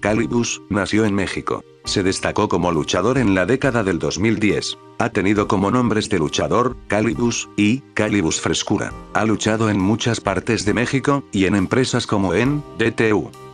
Calibus nació en México. Se destacó como luchador en la década del 2010. Ha tenido como nombres de luchador, Calibus, y Calibus Frescura. Ha luchado en muchas partes de México, y en empresas como en DTU.